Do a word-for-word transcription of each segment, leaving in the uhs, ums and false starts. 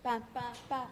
Pá, pá, pá.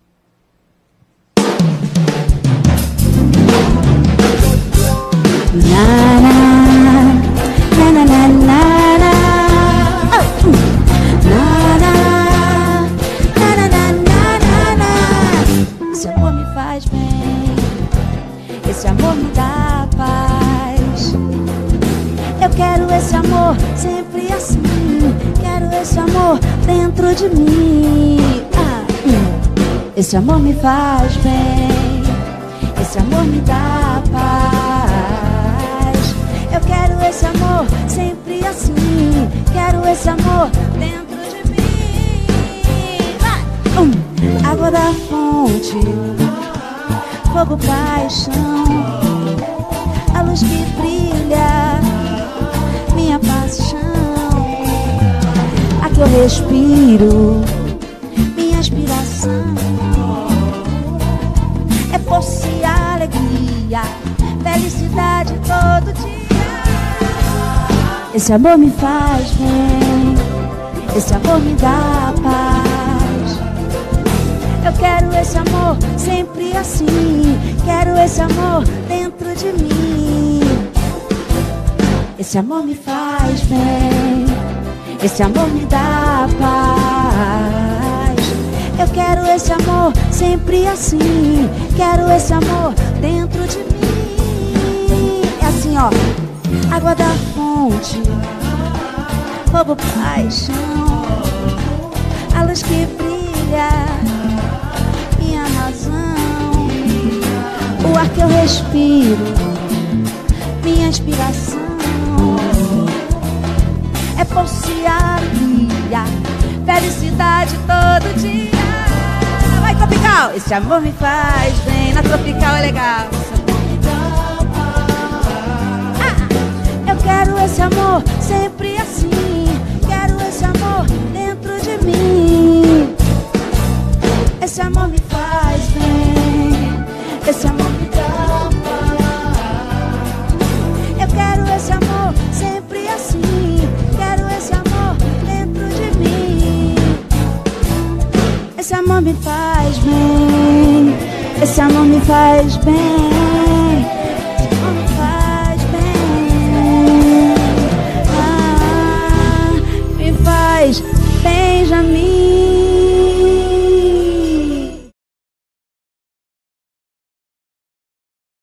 Na, na, na, na, na, na, na. Oh. Na, na, na, na, na, na, na. Esse amor me faz bem, esse amor me dá paz. Eu quero esse amor sempre assim, quero esse amor dentro de mim. Ah, hum. Esse amor me faz bem, esse amor me dá paz. Eu quero esse amor sempre assim, quero esse amor dentro de mim. Ah, hum. Água da fonte, fogo, paixão, a luz que brilha, minha paixão. Aqui eu respiro, minha inspiração. É força e alegria, felicidade todo dia. Esse amor me faz bem, esse amor me dá paz. Eu quero esse amor sempre assim, quero esse amor dentro de mim. Esse amor me faz bem, esse amor me dá paz. Eu quero esse amor sempre assim, quero esse amor dentro de mim. É assim, ó. Água da fonte, fogo, paixão, a luz que brilha, minha razão. O ar que eu respiro, minha inspiração. É força e alegria, felicidade todo dia. Vai, Tropical! Esse amor me faz bem, na Tropical é legal. Ah, eu quero esse amor sempre assim, quero esse amor dentro de mim. Esse amor me faz bem, esse amor me dá paz. Eu quero esse amor sempre assim, quero esse amor dentro de mim. Esse amor me faz bem, esse amor me faz bem.